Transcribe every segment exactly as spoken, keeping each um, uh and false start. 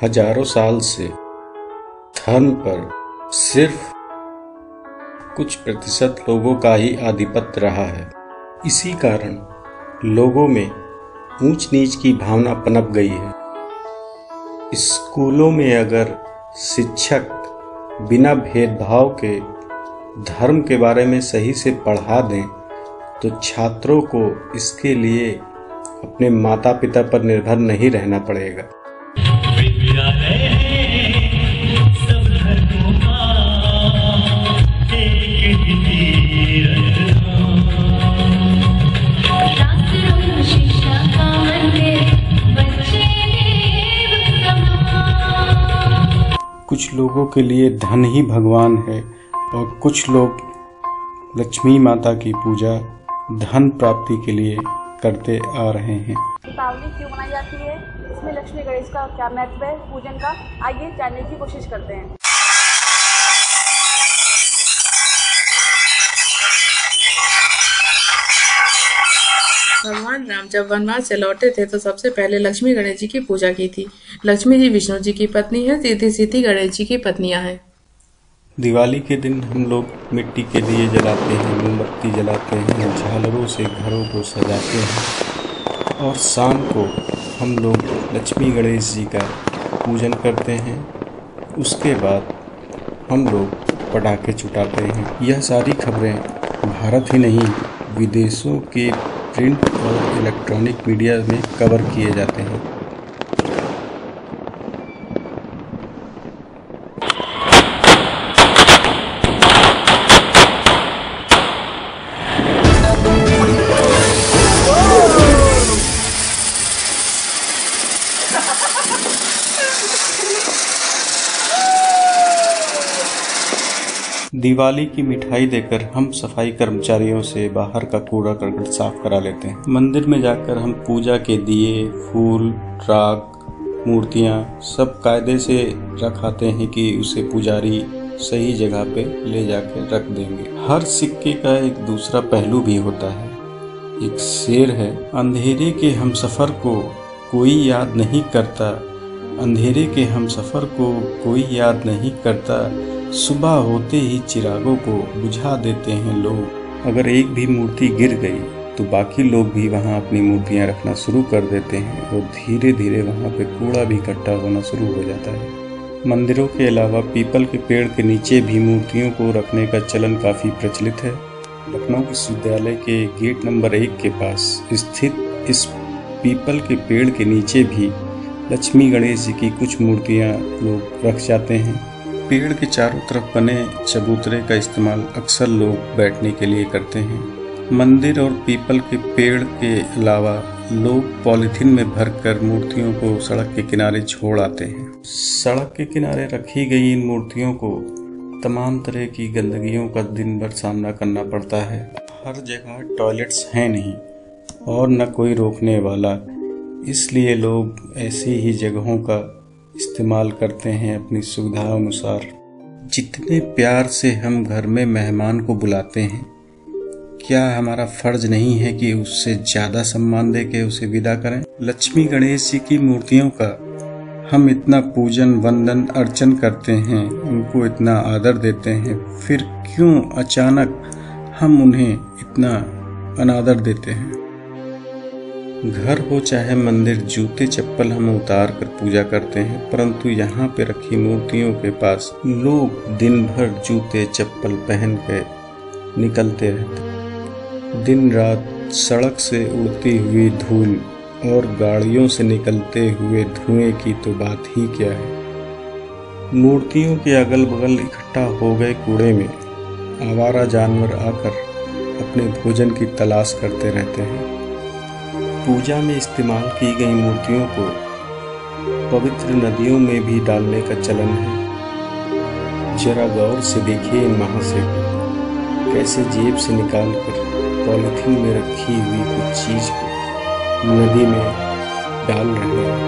हजारों साल से धर्म पर सिर्फ कुछ प्रतिशत लोगों का ही आधिपत्य रहा है। इसी कारण लोगों में ऊंच नीच की भावना पनप गई है। स्कूलों में अगर शिक्षक बिना भेदभाव के धर्म के बारे में सही से पढ़ा दें तो छात्रों को इसके लिए अपने माता पिता पर निर्भर नहीं रहना पड़ेगा। कुछ लोगों के लिए धन ही भगवान है और कुछ लोग लक्ष्मी माता की पूजा धन प्राप्ति के लिए करते आ रहे हैं। दीपावली क्यों मनाई जाती है, इसमें लक्ष्मी गणेश का क्या महत्व है पूजन का, आइए जानने की कोशिश करते हैं। भगवान राम जब वनवास से लौटे थे तो सबसे पहले लक्ष्मी गणेश जी की पूजा की थी। लक्ष्मी जी विष्णु जी की पत्नी है, रिद्धि सिद्धि गणेश जी की पत्नियां हैं। दिवाली के दिन हम लोग मिट्टी के दिए जलाते हैं, मोमबत्ती जलाते हैं, झालरों से घरों को सजाते हैं और शाम को हम लोग लक्ष्मी गणेश जी का पूजन करते हैं। उसके बाद हम लोग पटाखे छुटाते हैं। यह सारी खबरें भारत ही नहीं विदेशों के प्रिंट और इलेक्ट्रॉनिक मीडिया में कवर किए जाते हैं। दिवाली की मिठाई देकर हम सफाई कर्मचारियों से बाहर का कूड़ा करकट साफ करा लेते हैं। मंदिर में जाकर हम पूजा के दिए, फूल, राग, मूर्तियां सब कायदे से रखाते हैं कि उसे पुजारी सही जगह पे ले जाकर रख देंगे। हर सिक्के का एक दूसरा पहलू भी होता है। एक शेर है, अंधेरे के हमसफर को कोई याद नहीं करता, अंधेरे के हमसफर को कोई याद नहीं करता, सुबह होते ही चिरागों को बुझा देते हैं लोग। अगर एक भी मूर्ति गिर गई तो बाकी लोग भी वहां अपनी मूर्तियां रखना शुरू कर देते हैं और धीरे धीरे वहां पे कूड़ा भी इकट्ठा होना शुरू हो जाता है। मंदिरों के अलावा पीपल के पेड़ के नीचे भी मूर्तियों को रखने का चलन काफी प्रचलित है। लखनऊ विश्वविद्यालय के गेट नंबर एक के पास स्थित इस पीपल के पेड़ के नीचे भी लक्ष्मी गणेश जी की कुछ मूर्तियां लोग रख जाते हैं। पेड़ के चारों तरफ बने चबूतरे का इस्तेमाल अक्सर लोग बैठने के लिए करते हैं। मंदिर और पीपल के पेड़ के अलावा लोग पॉलीथीन में भरकर मूर्तियों को सड़क के किनारे छोड़ आते हैं। सड़क के किनारे रखी गई इन मूर्तियों को तमाम तरह की गंदगियों का दिन भर सामना करना पड़ता है। हर जगह टॉयलेट्स हैं नहीं और न कोई रोकने वाला, इसलिए लोग ऐसी ही जगहों का इस्तेमाल करते हैं अपनी सुविधा अनुसार। जितने प्यार से हम घर में मेहमान को बुलाते हैं, क्या हमारा फर्ज नहीं है कि उससे ज्यादा सम्मान दे के उसे विदा करें? लक्ष्मी गणेश जी की मूर्तियों का हम इतना पूजन वंदन अर्चन करते हैं, उनको इतना आदर देते हैं, फिर क्यों अचानक हम उन्हें इतना अनादर देते हैं? घर हो चाहे मंदिर, जूते चप्पल हम उतार कर पूजा करते हैं, परंतु यहाँ पे रखी मूर्तियों के पास लोग दिन भर जूते चप्पल पहन के निकलते रहते। दिन रात सड़क से उड़ती हुई धूल और गाड़ियों से निकलते हुए धुएं की तो बात ही क्या है। मूर्तियों के अगल बगल इकट्ठा हो गए कूड़े में आवारा जानवर आकर अपने भोजन की तलाश करते रहते हैं। पूजा में इस्तेमाल की गई मूर्तियों को पवित्र नदियों में भी डालने का चलन है। जरा गौर से देखिए इन महाशय को कैसे जेब से निकालकर पॉलीथीन में रखी हुई कुछ चीज को नदी में डाल रहे हैं।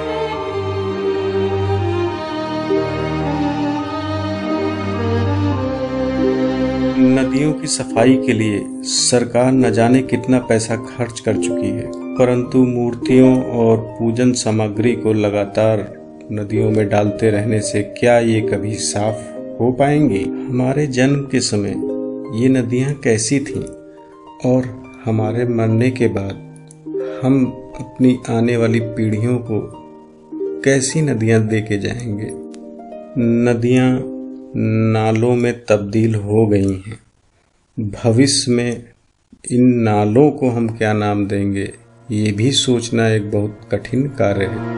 नदियों की सफाई के लिए सरकार न जाने कितना पैसा खर्च कर चुकी है, परंतु मूर्तियों और पूजन सामग्री को लगातार नदियों में डालते रहने से क्या ये कभी साफ हो पाएंगी? हमारे जन्म के समय ये नदियाँ कैसी थीं और हमारे मरने के बाद हम अपनी आने वाली पीढ़ियों को कैसी नदियाँ दे के जाएंगे? नदियाँ नालों में तब्दील हो गई हैं। भविष्य में इन नालों को हम क्या नाम देंगे, ये भी सोचना एक बहुत कठिन कार्य है।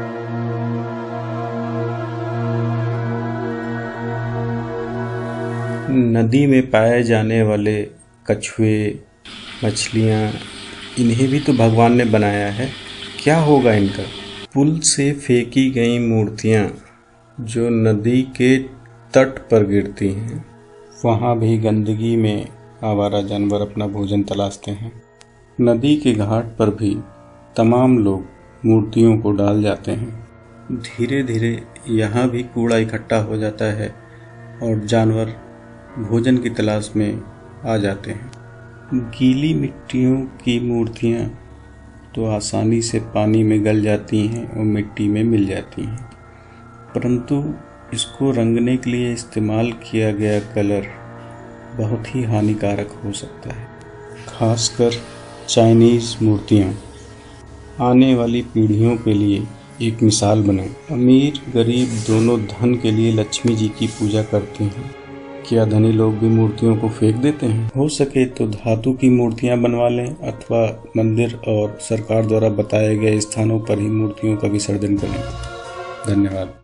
नदी में पाए जाने वाले कछुए, मछलियाँ, इन्हें भी तो भगवान ने बनाया है, क्या होगा इनका? पुल से फेंकी गई मूर्तियाँ जो नदी के तट पर गिरती हैं, वहाँ भी गंदगी में आवारा जानवर अपना भोजन तलाशते हैं। नदी के घाट पर भी तमाम लोग मूर्तियों को डाल जाते हैं। धीरे धीरे यहाँ भी कूड़ा इकट्ठा हो जाता है और जानवर भोजन की तलाश में आ जाते हैं। गीली मिट्टियों की मूर्तियाँ तो आसानी से पानी में गल जाती हैं और मिट्टी में मिल जाती हैं, परंतु इसको रंगने के लिए इस्तेमाल किया गया कलर बहुत ही हानिकारक हो सकता है। खासकर चाइनीज़ मूर्तियाँ आने वाली पीढ़ियों के लिए एक मिसाल बने। अमीर गरीब दोनों धन के लिए लक्ष्मी जी की पूजा करते हैं। क्या धनी लोग भी मूर्तियों को फेंक देते हैं? हो सके तो धातु की मूर्तियाँ बनवा लें अथवा मंदिर और सरकार द्वारा बताए गए स्थानों पर ही मूर्तियों का विसर्जन करें। धन्यवाद।